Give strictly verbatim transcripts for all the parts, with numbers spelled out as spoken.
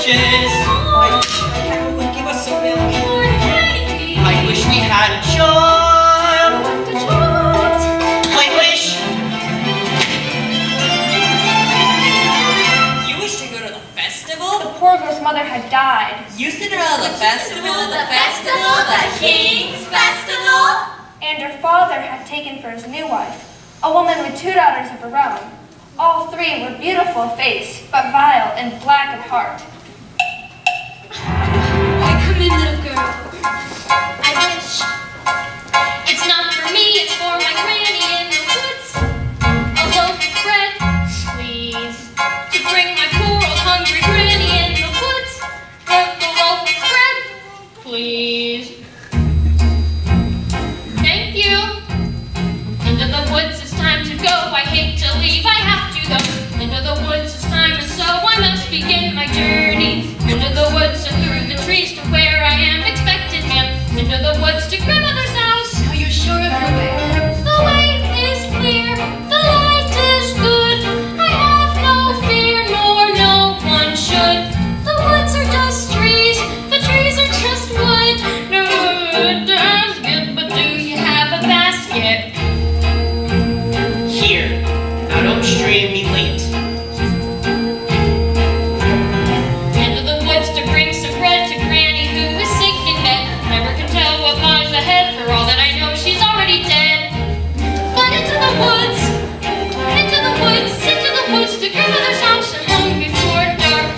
bushes. I wish my cow would give us some milk. I wish we had a child. I wish. You wish to go to the festival? The poor girl's mother had died. You Cinderella, the festival, the festival, the King's festival? And her father had taken for his new wife a woman with two daughters of her own. All three were beautiful of face, but vile and black of heart. I come in, little girl. I wish. It's not for me, it's for my granny in the woods. A loaf of bread, please, to bring my poor old hungry granny in the woods. A loaf of bread, please. Thank you. Into the woods, it's time to go. I hate to leave, I have to though. Into the woods, it's time and so I must begin my journey. Into the woods and through the trees to where I am expected him. Into the woods to grandmother's house. Are you sure of your way? The way is clear, the light is good. I have no fear, nor no one should. The woods are just trees, the trees are just wood. No wood does good, but do you have a basket? Here. Now don't stray and be late. Into the woods to bring some bread to Granny who is sick in bed. Never can tell what lies ahead, for all that I know she's already dead. But into the woods, into the woods, into the woods to grandmother's house and home before dark.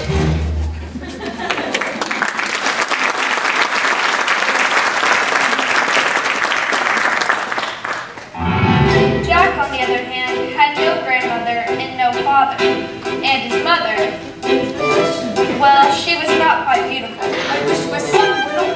Jack, on the other hand, had no grandmother and no father. And his mother, well, she was not quite beautiful. I wish my son were not.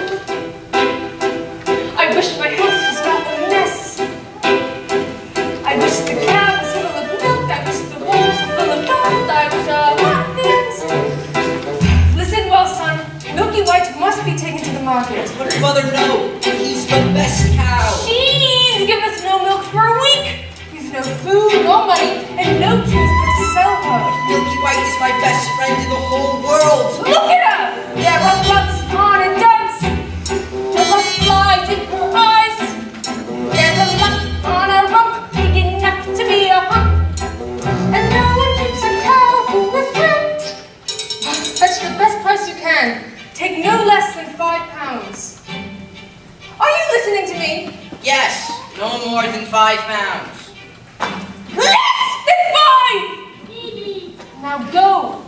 I wish my house was not a mess. I wish the cow was full of milk. I wish the walls were full of gold. I wish a lot of things. Listen well, son. Milky White must be taken to the market. But mother, no. He's the best cow. He's given us no milk for a week. He's no food, no money, and no cheese but to sell her. Milky White is my best friend in the whole world. Look at her! There are lots on and dumps. There are flies in her eyes. There's a lump on her rump, big enough to be a hump. And no one keeps a cow for a friend. Fetch the best price you can. Take no less than five pounds. Are you listening to me? Yes, no more than five pounds. Less than five! Now go.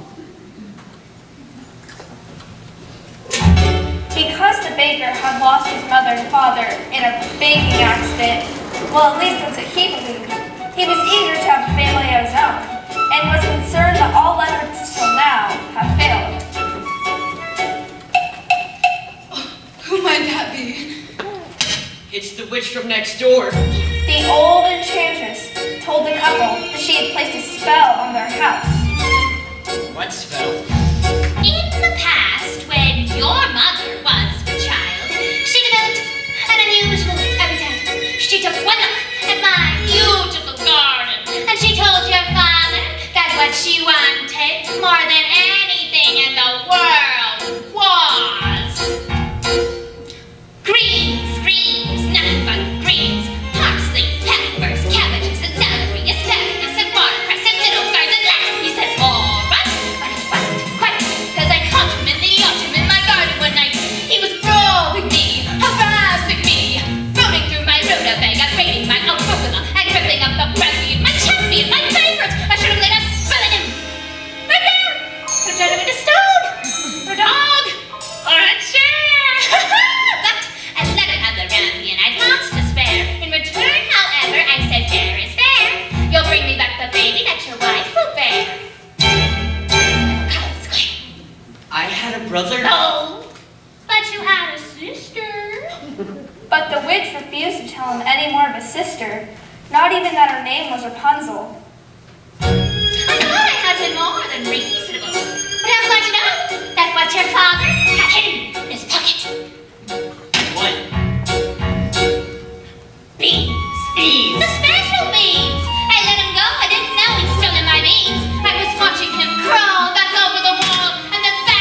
Because the baker had lost his mother and father in a baking accident, well, at least that's what he believed, he was eager to have a family of his own, and was concerned that all efforts till now have failed. Who might that be? It's the witch from next door. The old enchantress told the couple that she had placed a spell on their house. What spell? In the past, when your mother was a child, she developed an unusual appetite. She took one look at my beautiful garden, and she told your father that what she wanted more than anything in the world was greens, greens, nothing but greens, parsley, peppers, cabbages, and celery, asparagus, and watercress, and little garden and lettuce. He said, all right, but it wasn't quite, because I caught him in the autumn in my garden one night. He was probing me, harassing me, rooting through my rutabaga, raiding my arugula, and ripping up the bradley in my chesney and my favorite. I should have laid a spell on him. Right there! Could have turned him into stone, or a dog, or a chair. But as Leonard had the rampion, I'd lots to spare. In return, however, I said, fair is fair. You'll bring me back the baby that your wife will bear. Collins exclaimed. I had a brother. No, but you had a sister. But the witch refused to tell him any more of his sister, not even that her name was Rapunzel. I thought I had been more than reasonable. But I was like to know that what your father had hidden in his pocket. What? Beans. Beans. The special beans. I let him go. I didn't know he'd stolen my beans. I was watching him crawl back over the wall, and the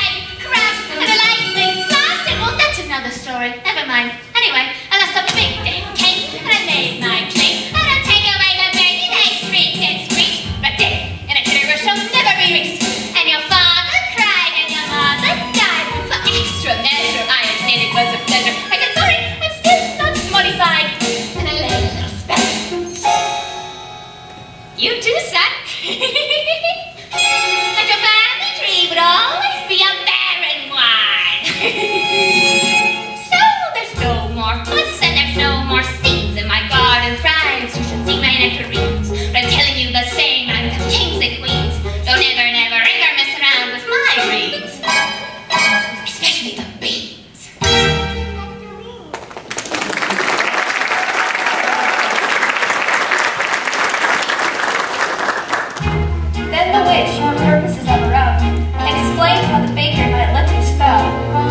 wish for purposes of her own, and explained how the baker might lift his spell.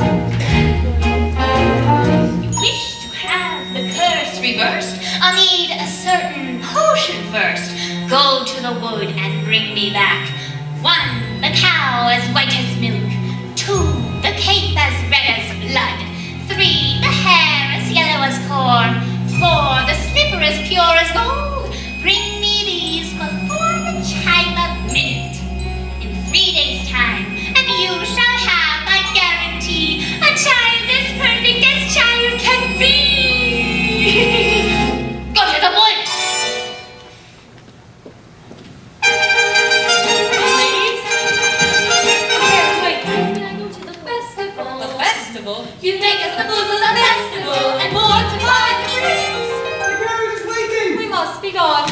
You wish to have the curse reversed? I'll need a certain potion first. Go to the wood and bring me back. One, the cow as white as milk. Two, the cape as red as blood. Three, the hair as yellow as corn. Four, the slipper as pure as gold. Bring me these before the chime of midnight. In three days' time, and you shall have, I guarantee, a child as perfect as child can be. Go to the wood. Ladies? Here, Wait, can I go to the festival? The festival? You make us the fools of the festival and more to buy the drinks. The carriage is waiting! We must be gone.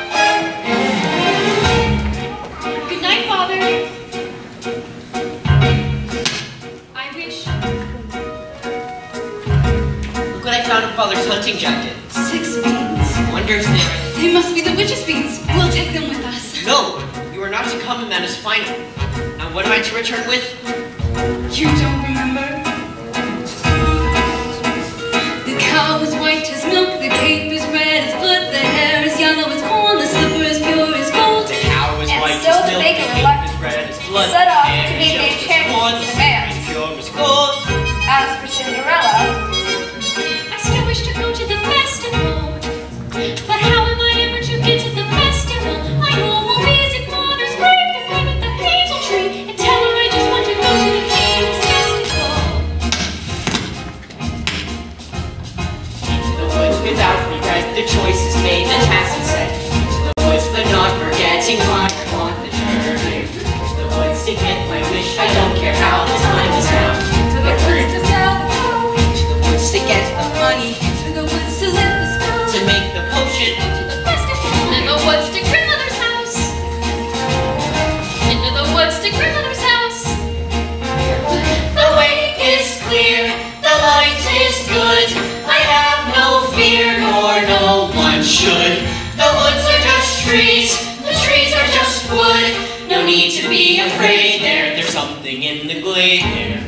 Good night, Father. I wish Look what I found in Father's hunting jacket. Six beans. Wonder if they're... They must be the witch's beans. We'll take them with us. No! You are not to come, and that is final. Now what am I to return with? You don't remember? The cow is white as milk, the cape is red as blood, the hair is yellow as corn, the slipper is pure as gold. The cow is And white so as the milk, baker the cape reluctant is red as blood, set off the to hair meet is the yellow as enchantment corn, of the the man. cape is pure as gold. As for Cinderella, I still wish to go to the festival. But how am I ever to get to the festival? I know we'll visit Mother's grave and climb up the hazel tree and tell her I just want to go to the king's festival. Into the woods without regret, the choice is made, the task is set. Into the woods, but not forgetting why I want the journey. Into the woods to get my wish, I don't care how the time is now. To the woods to sell the cow, Into the woods to get the money, to the woods to lift the spell. to make the potion. To the festival. In the woods to grandmother's house. Into the woods to grandmother's house. The way is clear, the light is good. I have no fear, nor no one should. The woods are just trees, the trees are just wood. No need to be afraid there, there's something in the glade there.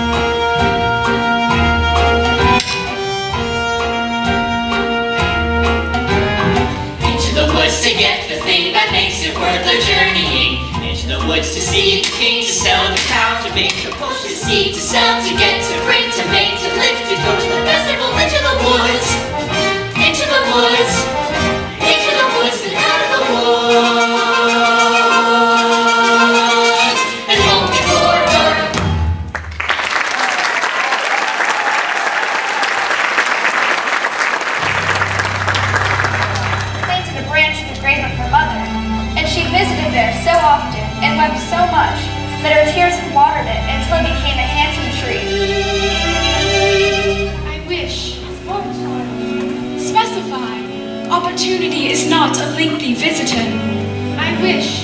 Into the woods to get the thing that makes it worth the journeying. Into the woods to see the king, to sell the cow, to make the potion, to seed, to sell, to get, to bring, to make, to lift, to go to the festival. Into the woods, into the woods, into the woods and out of the woods, and home before dark. planted a branch in the grave of her mother, and she visited there so often and wept so much that her tears had watered it until it became a handsome tree. I wish. Specify. Opportunity is not a lengthy visitor. I wish.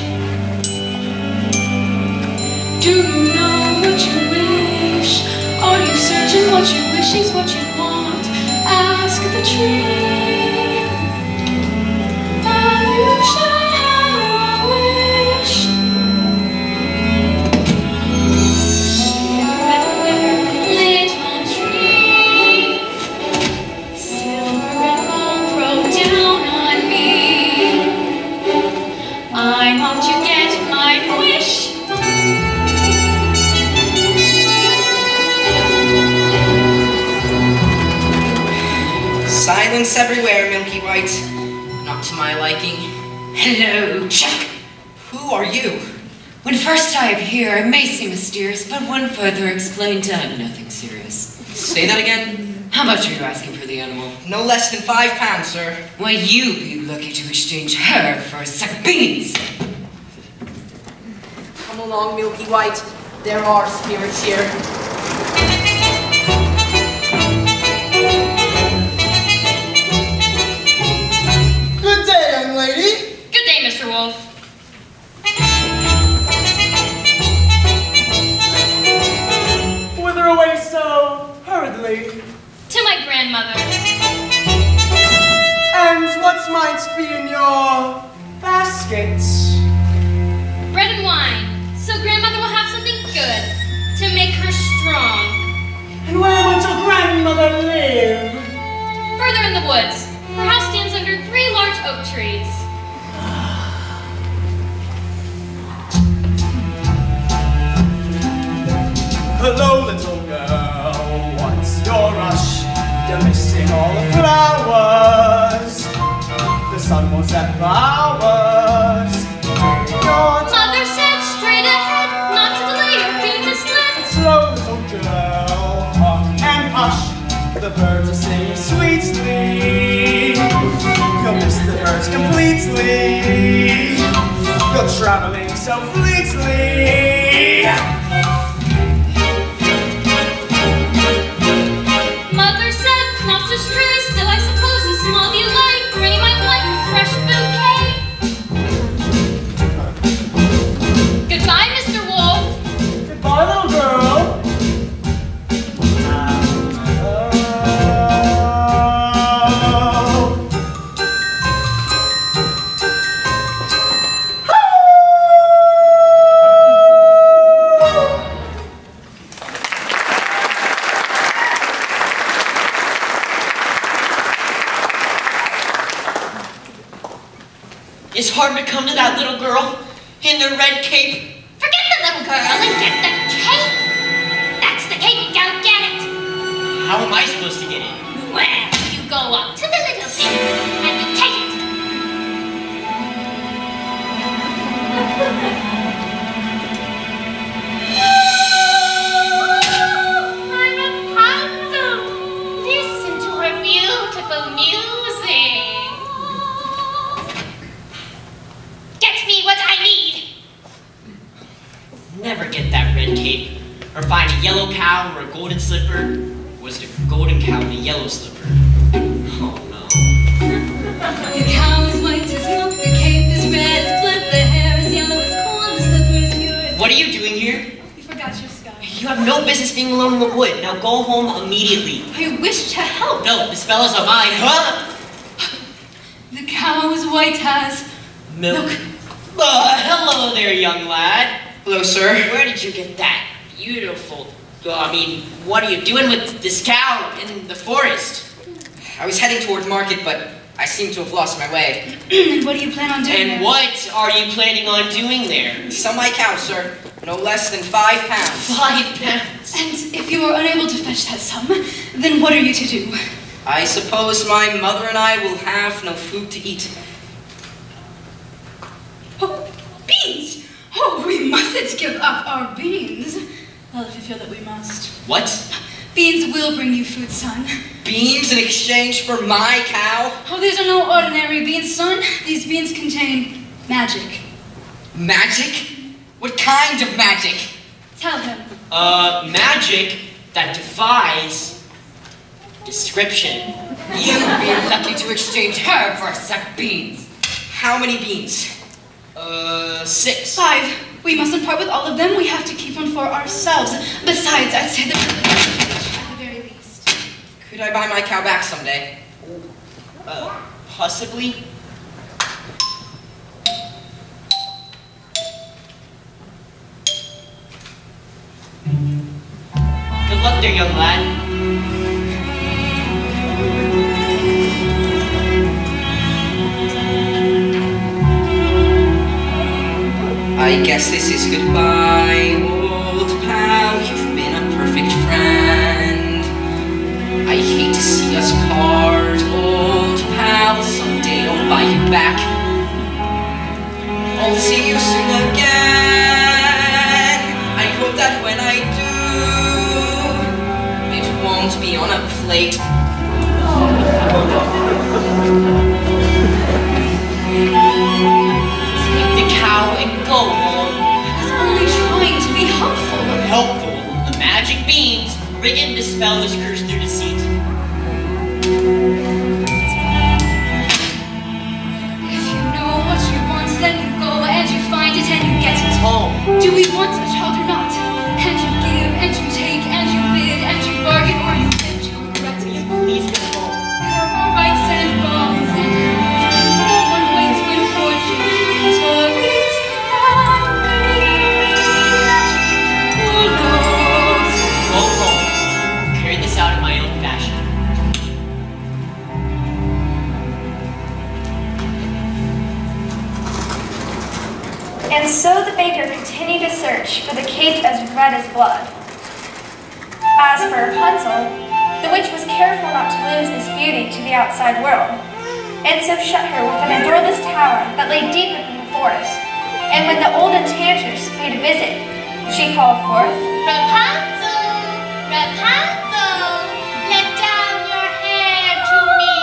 Do you know what you wish? Are you certain what you wish is what you want? Ask the tree. And you shall have a wish. Little tree, silver and gold throw down on me. I want to get my wish. Silence everywhere, Milky White. Not to my liking. Hello, Jack. Who are you? When first I appear, it may seem mysterious, but when further explained, uh, nothing serious. Say that again. How much are you asking for the animal? No less than five pounds, sir. Why, you'd be lucky to exchange her for a sack of beans. Come along, Milky White. There are spirits here. Good day, young lady. Good day, Mister Wolf. Whither away so hurriedly? To my grandmother. And what might be in your baskets? Bread and planting all the flowers. The sun won't set for hours. Mother said straight ahead, not to delay or be misled. Slow, soldier, hush and hush. The birds are singing sweetly. You'll miss the birds completely. You're traveling so fleetly. Mother said not to stray, still I suppose in small delight Granny might like a fresh bouquet. Goodbye, Mister Wolf. Goodbye, little girl. It's hard to come to that little girl in the red cape. Forget the little girl and get the cape. That's the cape, go get it. How am I supposed to get it? Well, you go up to the little thing and you take it. Oh, Rapunzel, listen to her beautiful music. Get me what I need. Never get that red cape, or find a yellow cow or a golden slipper. Was the golden cow and a yellow slipper? Oh no. The cow is white as milk, the cape is red as blood, the hair is yellow as corn, the slipper is pure as... What are you doing here? You forgot your sky. You have no business being alone in the wood. Now go home immediately. I wish to help. No, the spell is on mine. Huh? The cow is white as... Milk. Uh, hello there, young lad. Hello, sir. Where did you get that beautiful... Uh, I mean, what are you doing with this cow in the forest? I was heading toward market, but I seem to have lost my way. And what do you plan on doing And there? what are you planning on doing there? Sell my cow, sir. No less than five pounds. Five pounds. And if you are unable to fetch that sum, then what are you to do? I suppose my mother and I will have no food to eat. Oh, beans! Oh, we mustn't give up our beans. Well, if you feel that we must. What? Beans will bring you food, son. Beans in exchange for my cow? Oh, these are no ordinary beans, son. These beans contain magic. Magic? What kind of magic? Tell him. Uh, magic that defies description. You'd be lucky to exchange her for a sack of beans. How many beans? Uh, six. Five. We mustn't part with all of them. We have to keep one for ourselves. Besides, I'd say that at the very least. Could I buy my cow back someday? Uh, possibly. Good luck there, young lad. I guess this is goodbye, old pal. You've been a perfect friend. I hate to see us part, old pal. Someday I'll buy you back. I'll see you soon again. I hope that when I do, it won't be on a plate. Take the cow and go home. I was only trying to be helpful. Helpful. The magic beans rig and dispel this curse through deceit. If you know what you want, then you go and you find it and you get it. Home. Do we want a child or not? And you give and you take and you bid and you bargain or you and you regret it. Please go home. Rights and wrongs and no one waits when fortune turns Who knows? Go home. Carry this out in my own fashion. And so the baker continued to search for the cape as red as blood. As for Rapunzel, The witch was careful not to lose this beauty to the outside world, and so shut her within a doorless tower that lay deep within the forest. And when the old enchanters paid a visit, she called forth, Rapunzel, Rapunzel, let down your hair to me.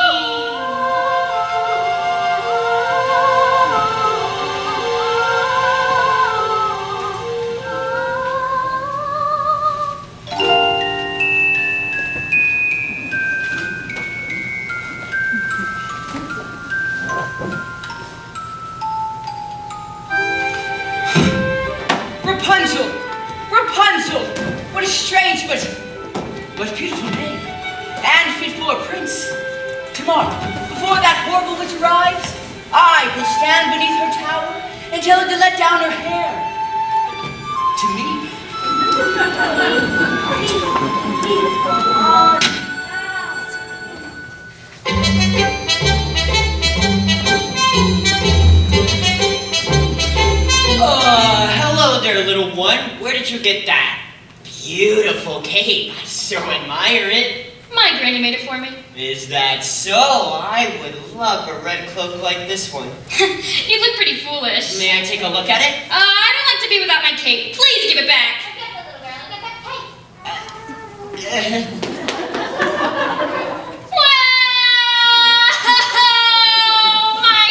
Rapunzel! Rapunzel! What a strange but, but beautiful name. And fit for a prince. Tomorrow, before that horrible witch arrives, I will stand beneath her tower and tell her to let down her hair. To me. Uh, hello there, little one. Where did you get that beautiful cape? I so admire it. My granny made it for me. Is that so? I would love a red cloak like this one. You look pretty foolish. May I take a look at it? Uh, I don't like to be without my cape. Please give it back. Get the little girl and get that cape. Wow! My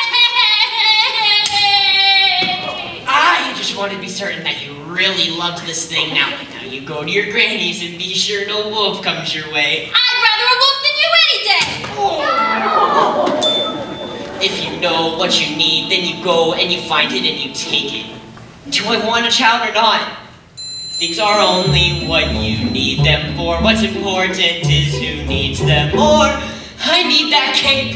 cape! I just want to be certain that you really loved this thing. Now, now you go to your granny's and be sure no wolf comes your way. I'd rather a wolf than you any day. If you know what you need, then you go and you find it and you take it. Do I want a child or not? Things are only what you need them for. What's important is who needs them more. I need that cape.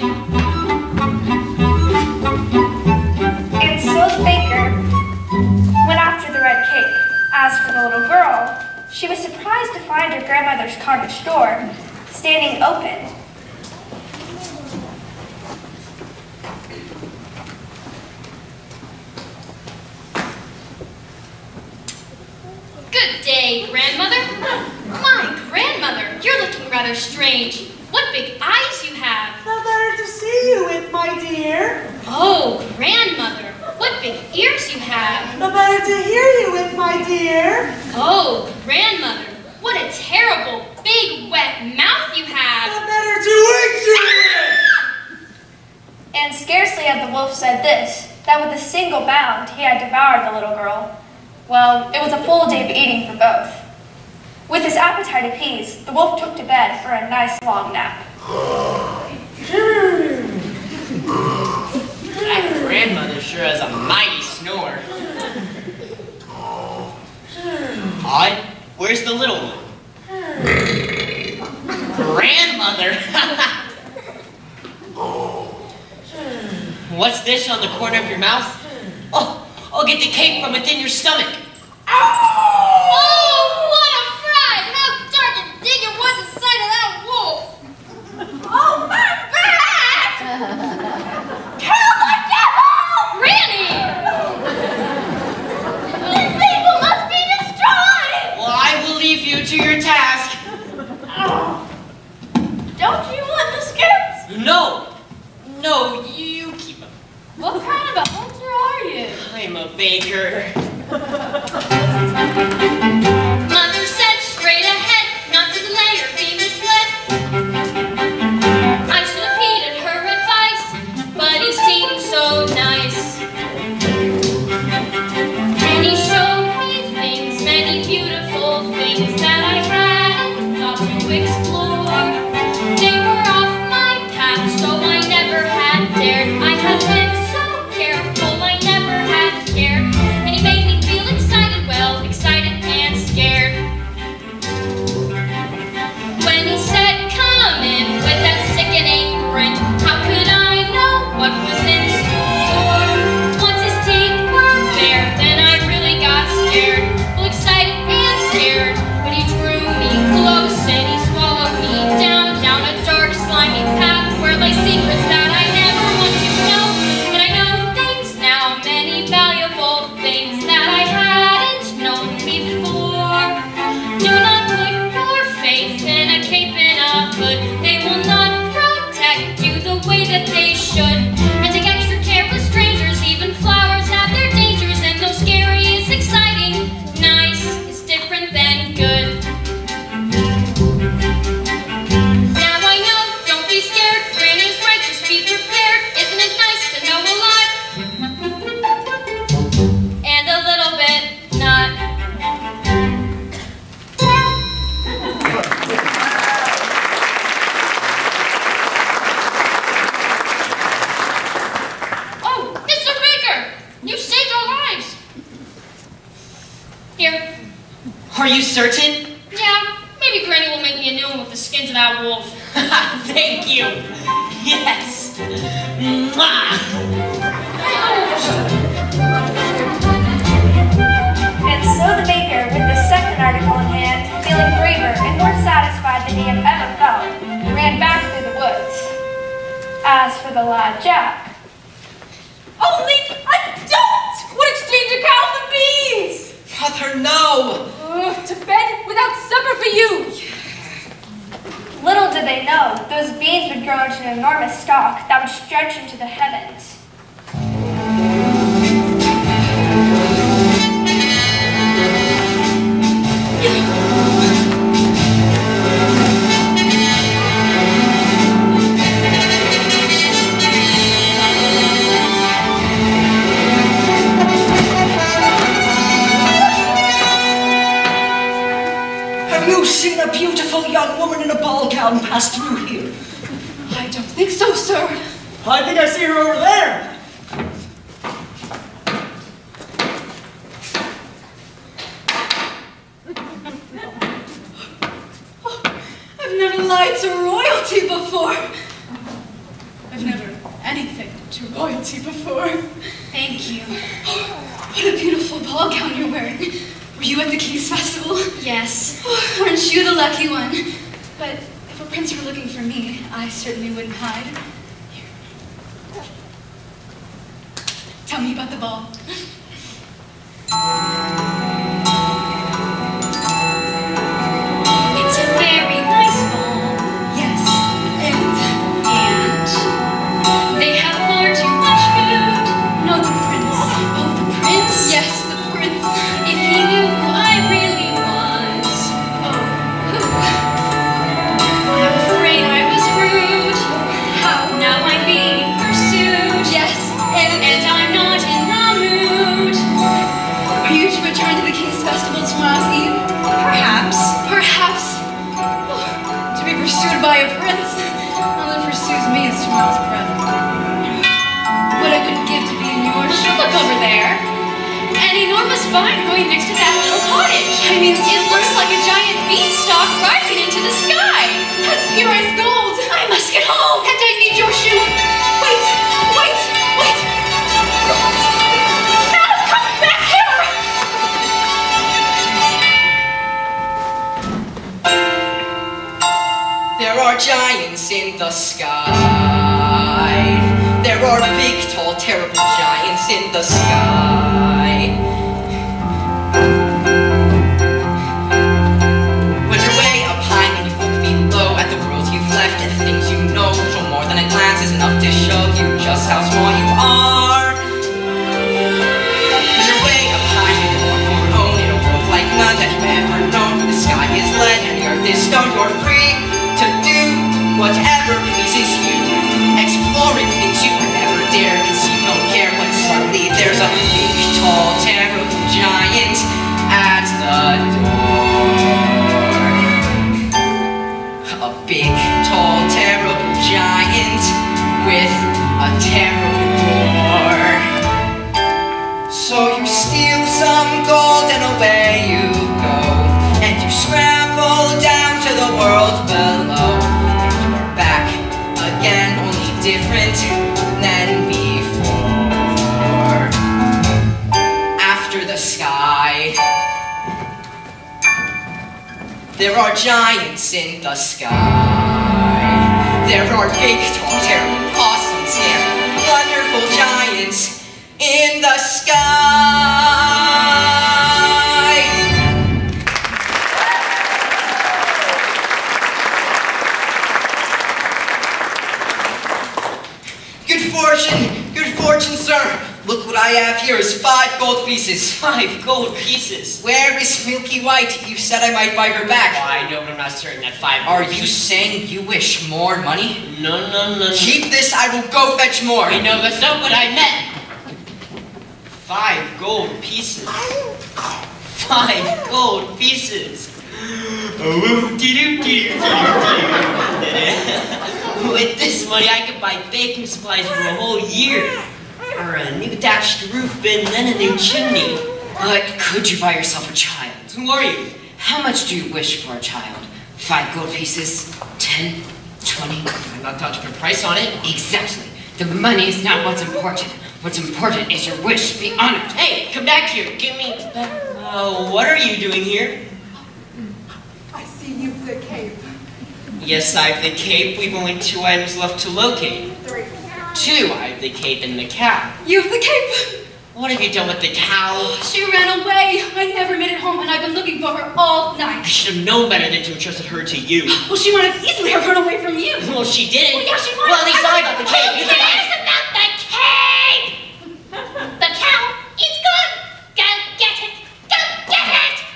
And so the baker went after the red cape. As for the little girl, she was surprised to find her grandmother's cottage door standing open. Good day, grandmother. My grandmother, you're looking rather strange. What big eyes you have. The better to see you with, my dear. Oh, grandmother, what big ears you have. The better to hear you with, my dear. Oh, grandmother, what a terrible, big, wet mouth you The have. better to eat you with. And scarcely had the wolf said this, that with a single bound he had devoured the little girl. Well, it was a full day of eating for both. With his appetite appeased, the wolf took to bed for a nice long nap. That grandmother sure has a mighty snore. Odd, where's the little one? Grandmother! What's this on the corner of your mouth? Oh, I'll get the cape from within your stomach. Oh, what a fright! How dark and thick it was inside of that wolf! Oh, my back! Kill the devil! Granny! This people must be destroyed! Well, I will leave you to your task. Don't you want the skips? No, no, you keep them. What kind of a hunter are you? I'm a baker. Mother said straight ahead, not to delay or be misled. I should have heeded her advice, but he seemed so nice. And he showed me things, many beautiful things that I hadn't thought to explore. They were off my path, so I never had dared. I had been so careful, I never had cared. And he made me feel excited, well, excited and Are you certain? Yeah, maybe Granny will make me a new one with the skins of that wolf. Thank you. Yes. Mwah. And so the baker, with the second article in hand, feeling braver and more satisfied than he had ever felt, ran back through the woods. As for the lad Jack, Only I don't would exchange a cow for beans! Mother, no! Ugh, to bed without supper for you! little did they know, those beans would grow into an enormous stalk that would stretch into the heavens. Have you seen a beautiful young woman in a ball gown pass through here? I don't think so, sir. I think I see her over there. I've never lied to royalty before. I've never anything to royalty before. Thank you. What a beautiful ball gown you're wearing. Were you at the King's Festival? Yes. Oh, weren't you the lucky one? But if a prince were looking for me, I certainly wouldn't hide. Here. Tell me about the ball. It's a very nice ball. Yes. And? And they have far too much food. No, the prince. Oh, the prince? Yes, the prince. If he knew who I really was. Oh, who? I'm afraid I was rude. How? Now I'm being pursued. Yes, and? And I'm not in the mood. Are you to return to the King's Festival tomorrow's Eve? Perhaps. Perhaps. Oh, to be pursued by a prince. All that pursues me is tomorrow's breath. What I would give to be in your shoes. Look over there. An enormous vine growing next to that little cottage. I mean, It looks like a giant beanstalk rising into the sky. as pure as gold. I must get home. And I need your shoe. Wait, wait, wait. Now come back here. There are giants in the sky. There are big, tall, terrible giants in the sky. When you're way up high and you look below at the world you've left and the things you know, from more than a glance is enough to show you just how small you are. When you're way up high and you walk your own in a world like none that you've ever known, where the sky is lead and the earth is stone, you're free to do whatever pleases you, exploring things you would never dare, cause you don't care when suddenly there's a big, tall, terrible giant at the door. A big, tall, terrible giant with a terrible roar. So you steal some gold and away you go, and you scramble down to the world below, and you are back again, only different than before. After the sky, there are giants in the sky. There are big, tall, terrible, awesome, scary, wonderful giants in the sky. Good fortune, good fortune, sir. Look what I have here is five gold pieces. Five gold pieces. Where is Milky White? You said I might buy her Oh, back. I know, but I'm not certain that five Are gold you pieces- saying you wish more money? No, no, no, no. Keep this, I will go fetch more. I know, that's not what I meant. Five gold pieces. Five gold pieces. With this money, I could buy baking supplies for a whole year. Or a new thatched roof and then a new chimney. But could you buy yourself a child? Who are you? How much do you wish for a child? Five gold pieces? Ten? Twenty? I'm not going to put a price on it. Exactly. The money is not what's important. What's important is your wish. Be honored. Hey, come back here. Give me... Oh, what are you doing here? I see you've the cape. Yes, I have the cape. We've only two items left to locate. Three. Two. I have the cape and the cow. You've the cape. What have you done with the cow? She ran away. I never made it home, and I've been looking for her all I night. should have known better than to have trusted her to you. Well, she might have easily have run away from you. Well, she didn't. Well, yeah, she might Well, at have. least I got the cape. You Who can cares about the cape? The cow is gone. Go get it. Go get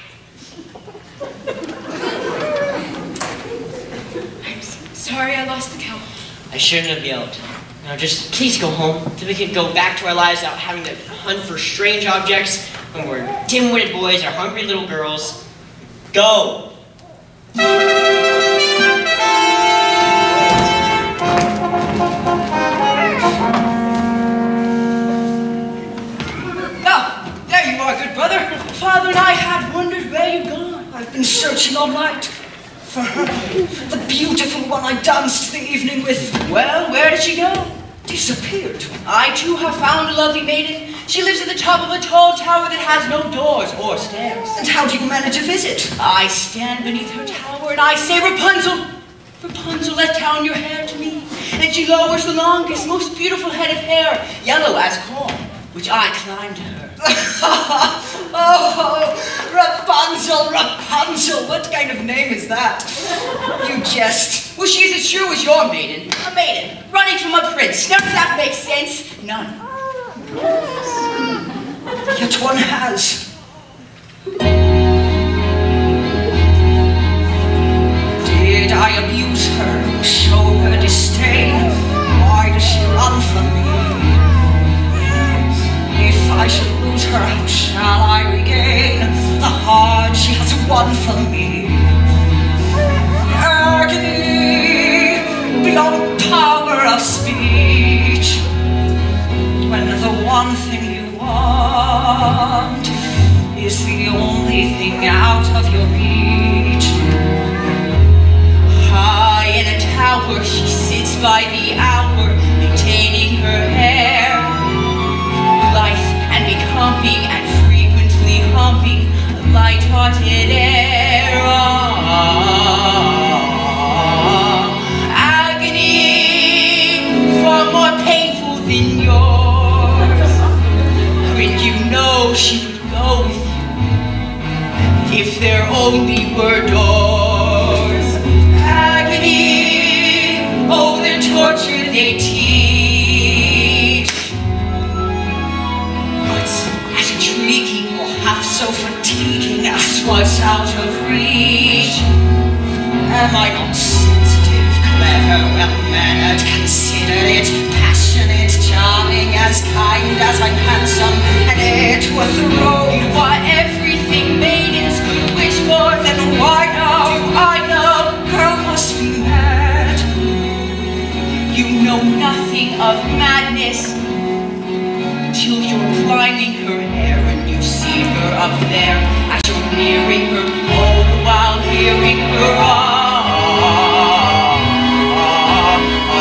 it. Sorry, I lost the cow. I shouldn't have yelled. Now just please go home, so we can go back to our lives without having to hunt for strange objects when we're dim-witted boys or hungry little girls. Go! Ah, there you are, good brother. Father and I had wondered where you'd gone. I've been searching all night for her, the beautiful one I danced the evening with. Well, where did she go? Disappeared. I too have found a lovely maiden. She lives at the top of a tall tower that has no doors or stairs. And how do you manage a visit? I stand beneath her tower and I say, Rapunzel, Rapunzel, let down your hair to me. And she lowers the longest, most beautiful head of hair, yellow as corn, which I climb to her. Oh, Rapunzel, Rapunzel, what kind of name is that? You jest. Well, she's as true as your maiden. A maiden, running from a prince. Now, does that make sense? None. Yet one has. Did I abuse her, show her disdain? Why does she run from me? If I should lose her, how shall I regain the heart she has won from me? Agony beyond power of speech, when the one thing you want is the only thing out of your reach. High in a tower she sits by the hour, maintaining her hair, life and becoming and frequently humming a light-hearted air. Ah, agony far more painful than yours, when you know she would go with you if there only were doors. Agony, oh, the torture they teach. As intriguing or half so fatiguing as what's out of reach. Am I not sensitive, clever, well-mannered, considerate, passionate, charming, as kind as I'm handsome, and heir to a throne? You are everything maidens could wish for, then why now? I know, girl must be mad. You know nothing of madness till you're climbing her hair and you see her up there as you're nearing her, all the while hearing her ah, ah,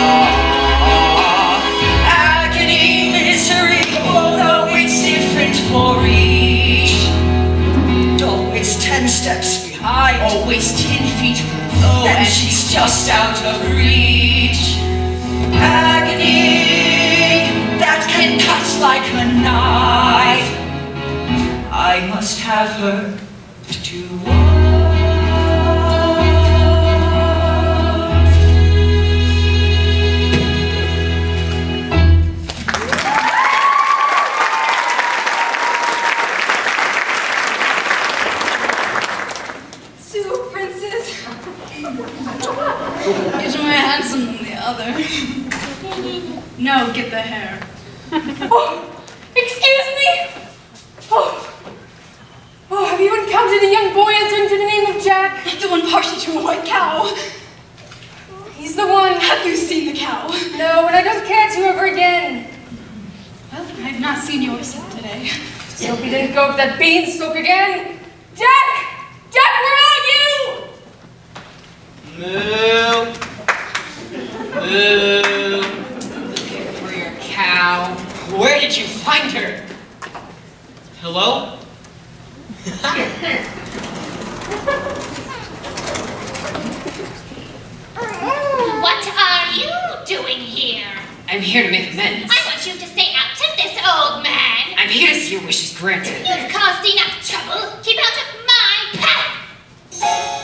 ah. Agony, misery, although it's different for each. Always ten steps behind, always ten feet below, and she's just out of reach. Agony that can cut like a knife. I must have her to wife. Two princes. Is more handsome than the other. No, get the hair. Oh, excuse me. Oh, oh, have you encountered a young boy answering to the name of Jack? The one partially to a white cow. He's the one. Have you seen the cow? No, and I don't care to ever again. Well, I have not seen yours today. Just hope he didn't go up that beanstalk again. Jack! Jack, where Moo. Moo. Looking for your cow. Where did you find her? Hello? What are you doing here? I'm here to make amends. I want you to stay out of this, old man. I'm here to see your wishes granted. You've caused enough trouble. Keep out of my path.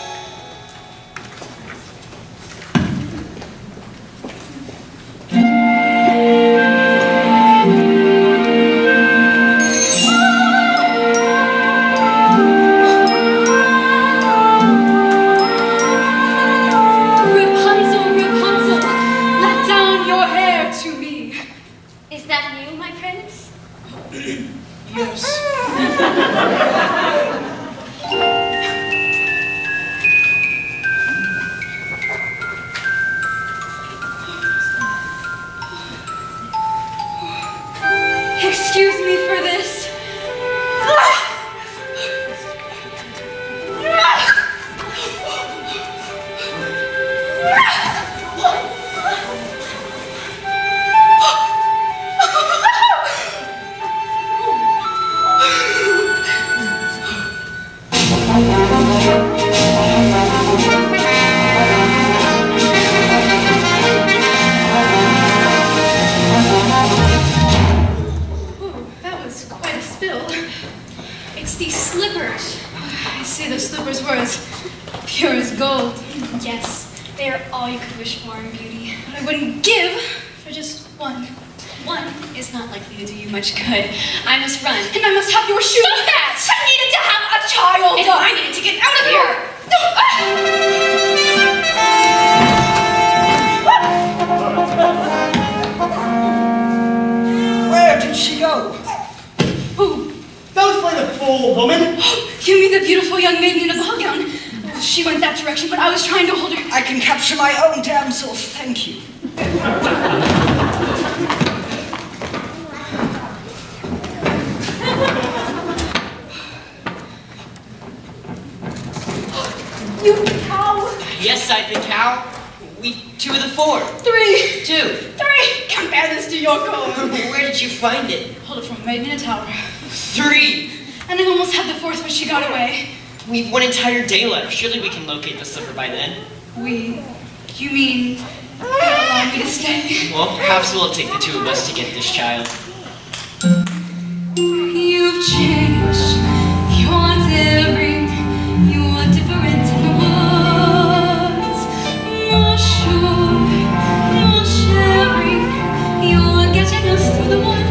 Rapunzel, Rapunzel, let down your hair to me. Is that you, my prince? Yes. Excuse me for this. Ooh, that was quite a spill. It's these slippers. I see those slippers were as pure as gold. Yes, they are all you could wish for in beauty. But I wouldn't give for just one. One is not likely to do you much good. I must run. And I must have your shoes. Stop that! I needed to have a child! And I needed to get out of here! Where did she go? Who? Don't play the fool, woman. You mean the beautiful young maiden in a ball gown? She went that direction, but I was trying to hold her. I can capture my own damsel, thank you. You cow! Yes, I've been cow. We two of the four. Three! Two. Three! Compare this to your coat. Where did you find it? Hold it from a maiden in a tower. Three. And I almost had the fourth, but she got away. We've one entire day left. Surely we can locate the slipper by then. We... You mean... you allow me to stay? Well, perhaps it'll take the two of us to get this child. You've changed. You're daring. You're different in the woods. More sure. More sharing. You're getting us through the woods.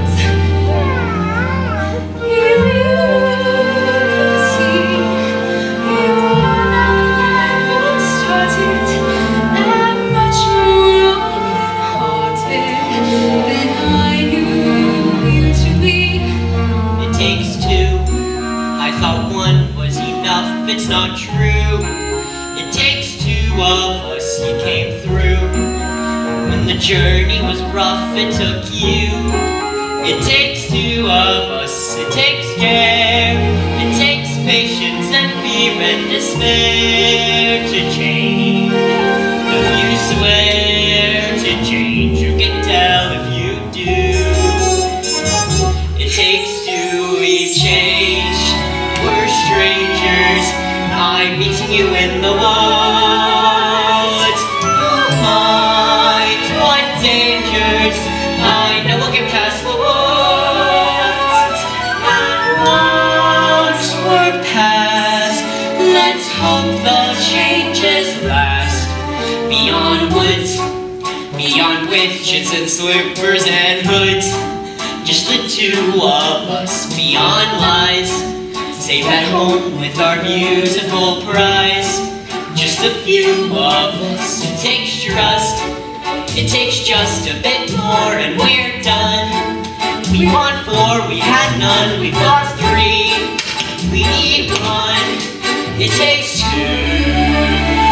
If you could see, you're not yet who started, and much more open-hearted than I knew you to be. It takes two. I thought one was enough. It's not true. It takes two of us. You came through. When the journey was rough, it took you. It takes two of us. It takes care. It takes patience and fear and despair to change. If you swear to change, you can tell if you do. It takes two, we change. We're strangers. I'm meeting you in the woods. Mind what dangers. I know we'll get past the woods. And once we're past, let's hope the changes last. Beyond woods, beyond witches and slippers and hoods. Just the two of us, beyond lies. Safe at home with our beautiful prize. Just a few of us. It takes trust. It takes just a bit more and we're done. We want four, we had none. We've lost three. We need one. It takes two.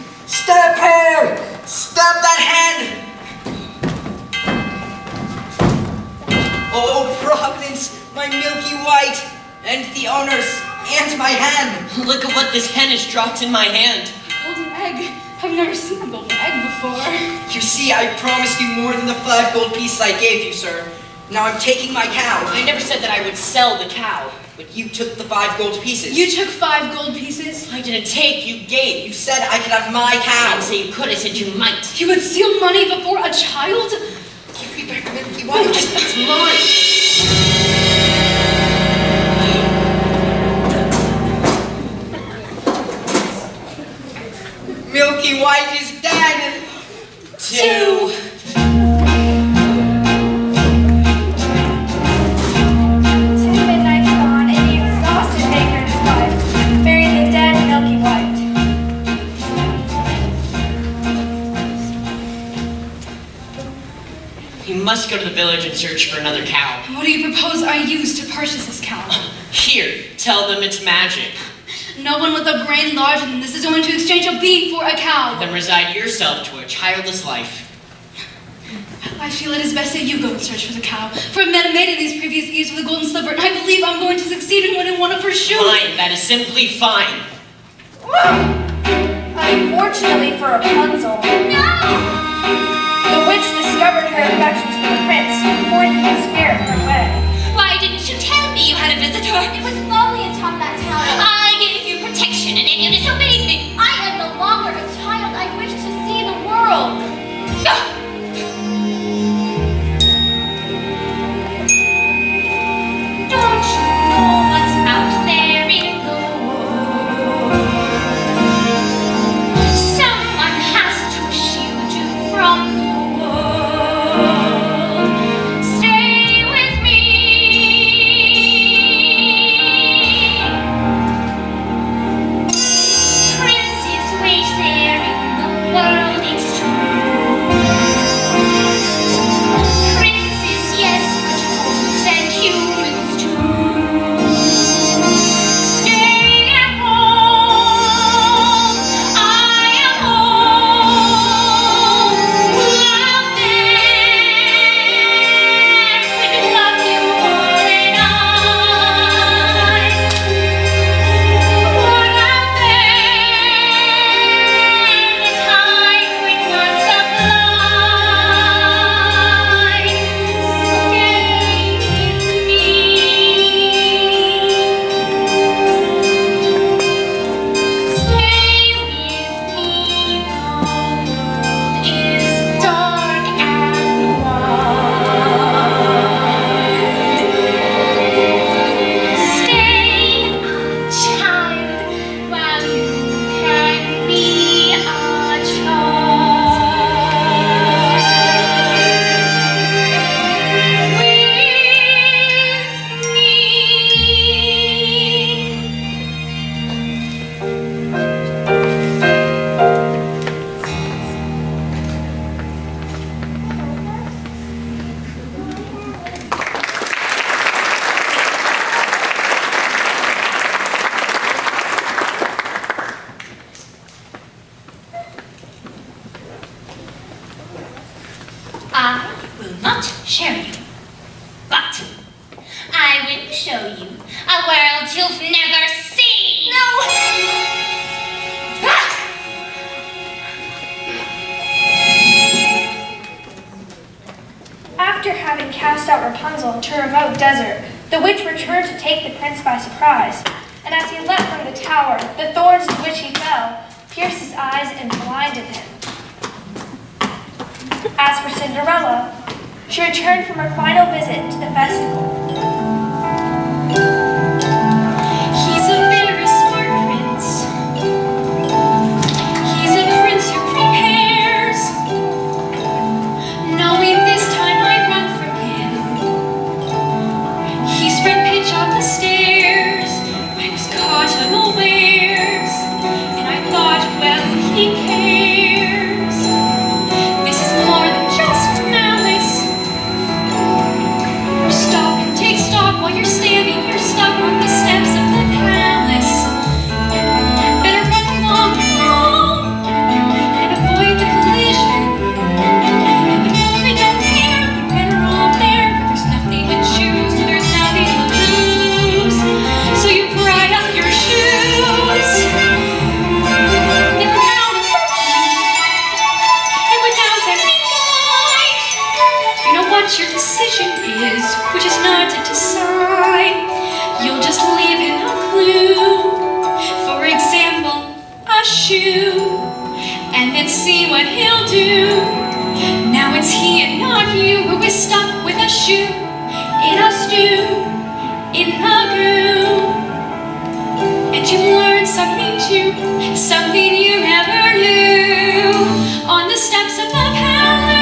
Step here! Stop that head! Providence, my Milky White, and the owners, and my hen. Look at what this hen has dropped in my hand. Golden egg. I've never seen a golden egg before. You see, I promised you more than the five gold pieces I gave you, sir. Now I'm taking my cow. I never said that I would sell the cow. But you took the five gold pieces. You took five gold pieces? I didn't take, you gave. You said I could have my cow. I didn't say you could, I said you might. You would steal money before a child? Give me back Milky White. It's mine. Milky White is dead. Two. Two midnights gone, and the exhausted baker and his wife buried the dead Milky White. You must go to the village and search for another cow. What do you propose I use to purchase this cow? Here, tell them it's magic. No one with a brain larger than this is going to exchange a bee for a cow. Then resign yourself to a childless life. I feel it is best that you go and search for the cow. For I met a maid in these previous years with a golden slipper, and I believe I'm going to succeed in winning one of her shoes. Fine, that is simply fine. Unfortunately for Rapunzel, the witch discovered her affections for the prince before he could spirit her away. Why didn't you tell me you had a visitor? It was lonely atop that tower. I gave you protection and then you disobeyed me. I am no longer a child. I wish to see the world. Don't you know what's out there in the world? Someone has to shield you from the world. Stay with me. Princes wait there in the world, it's true. Princes, yes, but fools and humans too. Stay at home. I am home. Out there, we love you more than I. What out there, the time when not sublime. Stay with me. Stay with me, the world is dark and wide. Stay a child while you can be a child. With I will not share you, but I will show you a world you've never seen. No! After having cast out Rapunzel to a remote desert, the witch returned to take the prince by surprise. And as he leapt from the tower, the thorns to which he fell pierced his eyes and blinded him. As for Cinderella, she returned from her final visit to the festival. He's a very smart prince. He's a prince who prepares, knowing this time I'd run from him. He spread pitch on the stairs. I was caught unawares, and I thought, well, he cares. This is more than just malice. Stop and take what he'll do. Now it's he and not you who is stuck with a shoe in a stew, in a goo. And you learn something too, something you never knew, on the steps of the palace.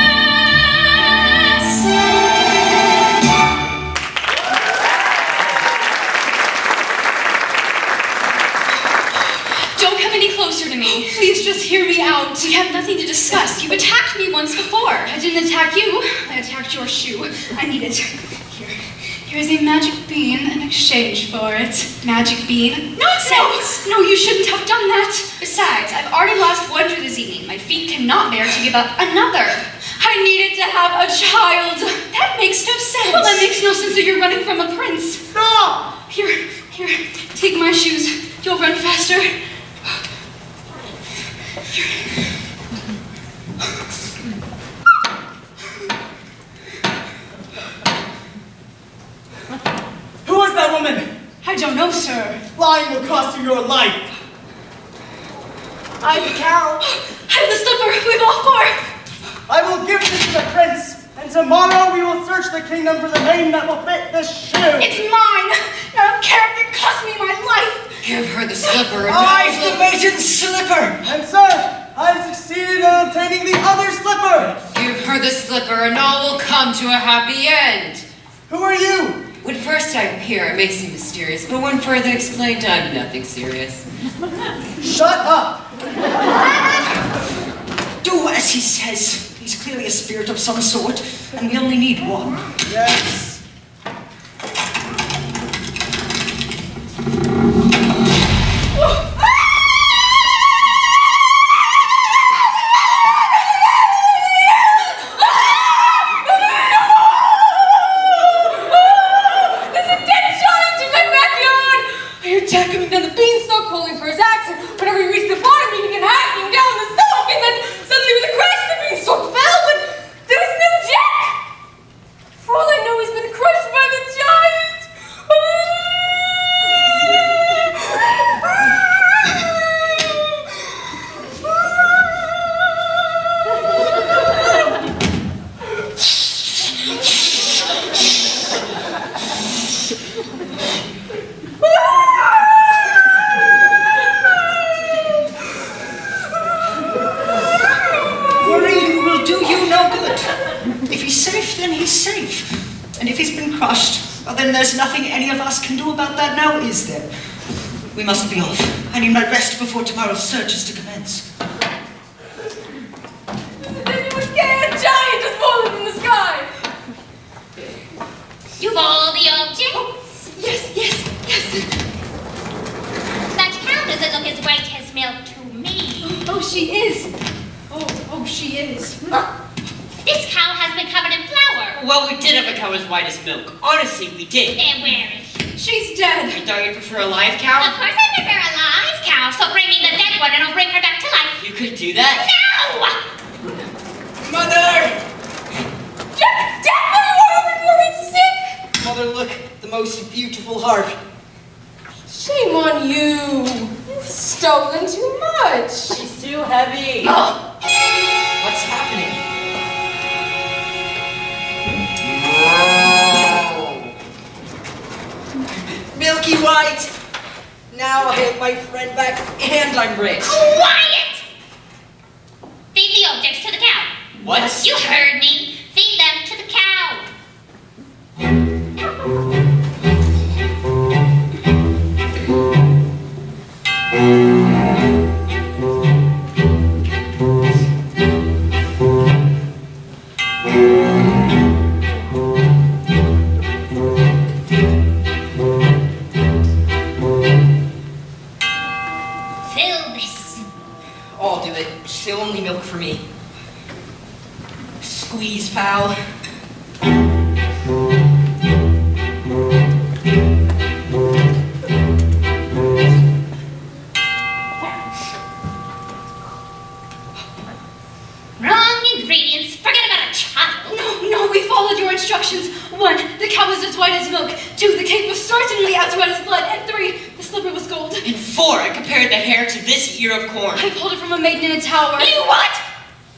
Don't come any closer to me. Please just hear me out. We have nothing to discuss. You've attacked me once before. I didn't attack you. I attacked your shoe. I need it. Here. Here is a magic bean in exchange for it. Magic bean? Nonsense! No, no, you shouldn't have done that. Besides, I've already lost one for this evening. My feet cannot bear to give up another. I needed to have a child. That makes no sense. Well, that makes no sense that you're running from a prince. No! Here, here, take my shoes. You'll run faster. Here. Who is that woman? I don't know, sir. Lying will cost you your life. I'm the cow. I'm the slipper. We've all four. I will give this to the prince, and tomorrow we will search the kingdom for the name that will fit this shoe. It's mine. I don't care if it costs me my life. Give her the slipper. And I've the maiden's slipper. And sir, I have succeeded in obtaining the other slipper. Give her the slipper and all will come to a happy end. Who are you? When first I appear, I may seem mysterious, but when further explained, I'm nothing serious. Shut up. Do as he says. He's clearly a spirit of some sort, and we only need one. Yes. There's nothing any of us can do about that now, is there? We must be off. I need my rest before tomorrow's search is to commence. Then you would get a giant has fallen from the sky. You've all the objects? Yes, yes, yes. That cow doesn't look as white as milk to me. Oh, she is. Oh, oh, she is. This cow has been covered in flour. Well, we did have a cow as white as milk. Honestly, we did. Then where is she? She's dead. You thought you'd prefer a live cow? Of course I prefer a live cow, so bring me the dead one and I'll bring her back to life. You could do that? No! Mother! Jack, Jack, are you all over for me sick? Mother, look, the most beautiful harp. Shame on you. You've stolen too much. She's too heavy. Oh. What's happening? Milky White! Now I have my friend back and I'm rich. Quiet! Feed the objects to the cow. What? You heard me. Feed them to the cow. For me. Squeeze, pal. Wrong ingredients. Forget about a child. No, no, we followed your instructions. One, the cow was as white as milk. Two, the cake was certainly as red as blood. And three, the slipper was gold. And four, I compared the hair to this ear of corn. I pulled it from a maiden in a tower. You what?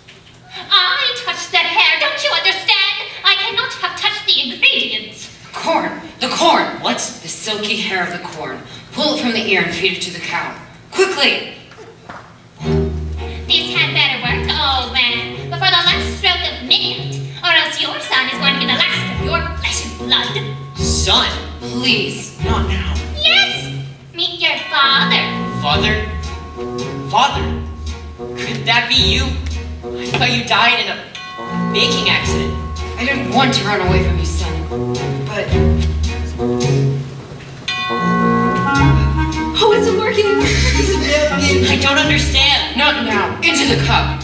silky hair of the corn. Pull it from the ear and feed it to the cow. Quickly! This had better work, old man, before the last stroke of midnight, or else your son is going to be the last of your flesh and blood. Son? Please, not now. Yes! Meet your father. Father? Father? Could that be you? I thought you died in a baking accident. I didn't want to run away from you, son, but... Oh, it's working. I don't understand. Not now. Into the cup.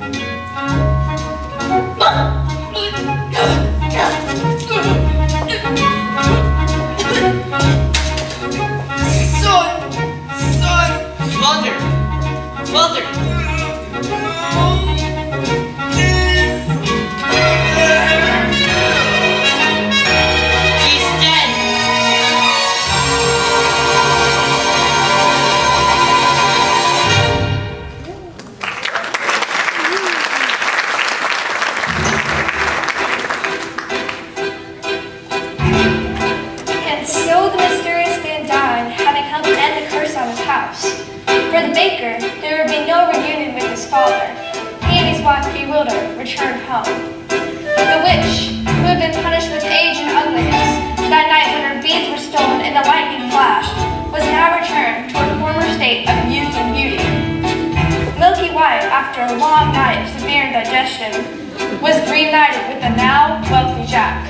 Son! Son! Mother! Mother! He's dead! And so the mysterious man died, having helped end the curse on his house. For the baker, there would be no reunion with his father. He and his wife, bewildered, returned home. The witch, who had been punished with age and ugliness, that night when her beads were stolen and the lightning flashed, was now returned to her former state of youth and beauty. Milky White, after a long night of severe indigestion, was reunited with the now wealthy Jack.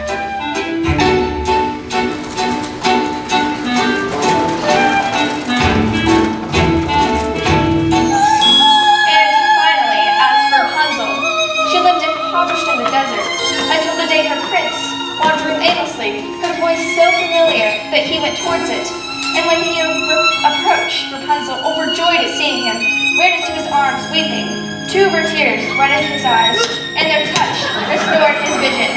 In the desert, until the day her prince, wandering aimlessly, heard a voice so familiar that he went towards it, and when he approached, Rapunzel, overjoyed at seeing him, ran into his arms weeping. Two of her tears ran into his eyes, and their touch restored his vision.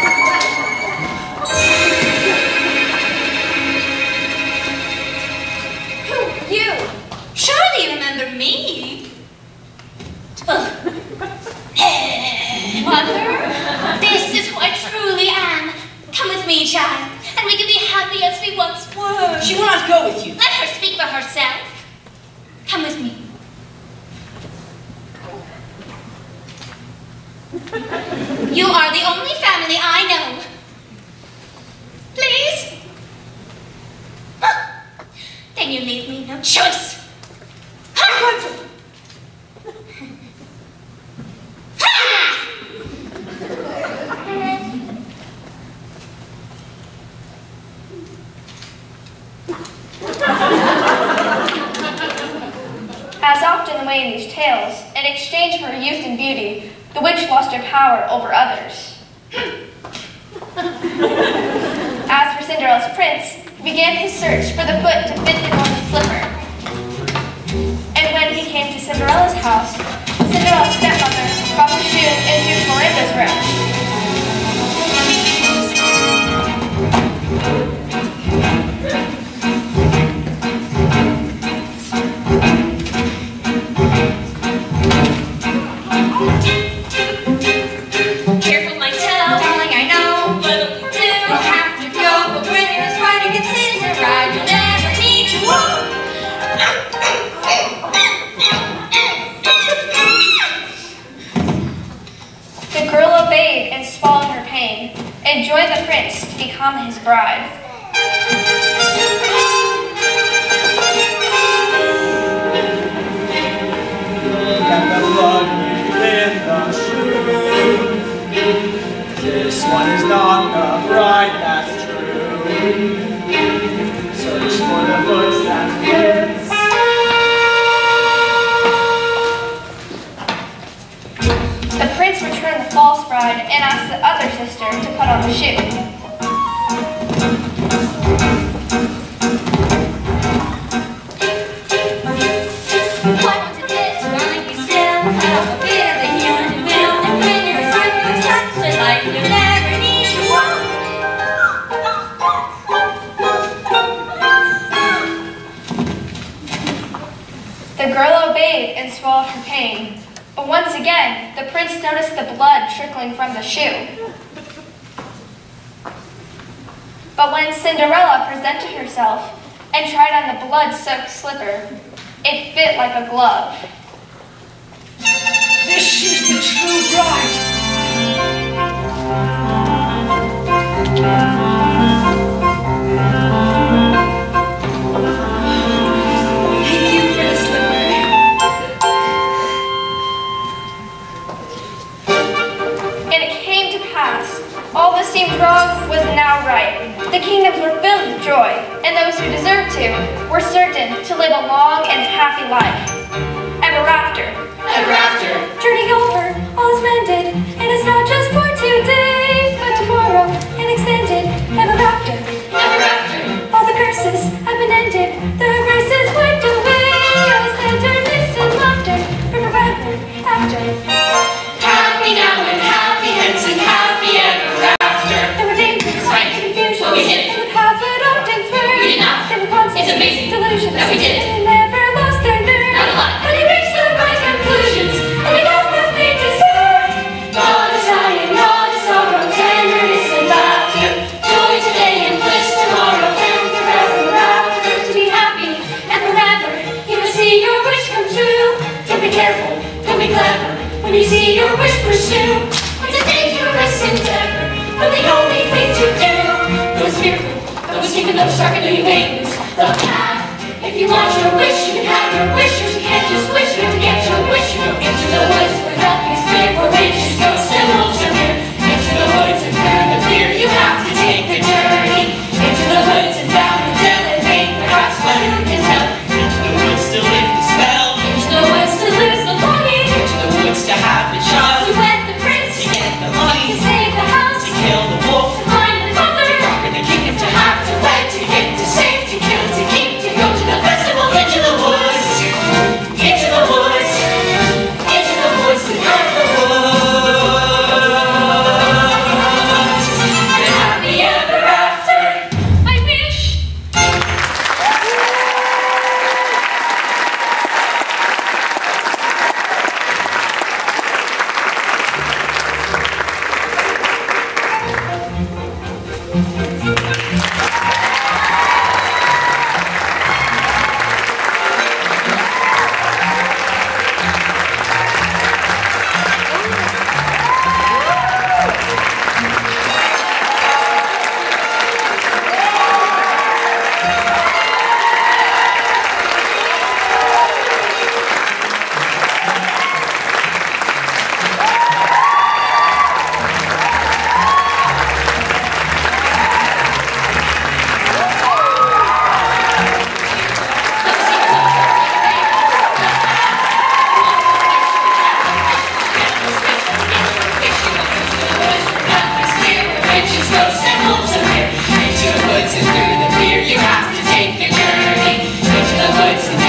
Who, you? Surely you remember me. Mother, this is who I truly am. Come with me, child, and we can be happy as we once were. She will not go with you. Let her speak for herself. Come with me. You are the only family I know. Please? Then you leave me no choice. As often the way in these tales, in exchange for her youth and beauty, the witch lost her power over others. As for Cinderella's prince, he began his search for the foot to fit the golden slipper. And when he came to Cinderella's house, Cinderella's stepmother brought the shoe into Florinda's room. Careful, my toe, darling, I know. What'll you do? You'll have to go, but when you're as riding and sitting to ride, you'll never need to walk. The girl obeyed and swallowed her pain, and joined the prince to become his bride. Look at the blood within the shoe. This one is not the bride, that's true. Search for the books that fits. The prince returned the false bride and asked the other sister to put on the shoe. Why don't you get darling, you still have a bit of the human will, and when you're right, you're such a life you never need to walk. The girl obeyed and swallowed her pain, but once again, the prince noticed the blood trickling from the shoe. But when Cinderella presented herself and tried on the blood-soaked slipper, it fit like a glove. This is the true bride. Thank you for the slipper. And it came to pass, all that seemed wrong was now right. The kingdoms were filled with joy, and those who deserved to were certain to live a long and happy life. Ever after. Ever after. Journey over, all is mended, and it's not just for today, but tomorrow and extended. Ever after. Ever after. All the curses have been ended, the graces wiped away. All is tenderness and laughter for forever after. Happy now and happy hence and happy ever after. There were dangers, Right. confusions, But we did it. and would have it often through. We did not. There were constant It's amazing delusions, that we did it. and never lost their nerve. Not a lot. But they reached the right conclusions, and they got what they deserved. God is high and God is sorrow, tenderness and laughter. Joy today and bliss tomorrow and forever after. To be happy and forever, you will see your wish come true. Don't be careful, don't be clever. When you see your wish pursue, It's a dangerous endeavor, but the only thing to do. Those fearful, those even those sharpening your wings. The path. If you want your wish, you can have your wish. You can't just wish, you have to get your wish. You go into the woods where nothing is clear, where witches, ghosts, and wolves are here. Into the woods and through the fear, you have to take the journey. Into the woods and down the dell and pain, perhaps one who can tell. Into the woods to lift the spell. into the woods to lose the longing. Into the woods to have the child. We wed the prince, To get the to money. save the house, To kill the wolf. to find the mother. For the kingdom to have to wed, to get to save, to kill, to keep, to go to the festival, into the woods, into the woods, into the woods, to go to the woods, and happy ever after. I wish. Witches, ghosts, and wolves are here. Into the woods and through the fear, you have to take a journey. Into the woods and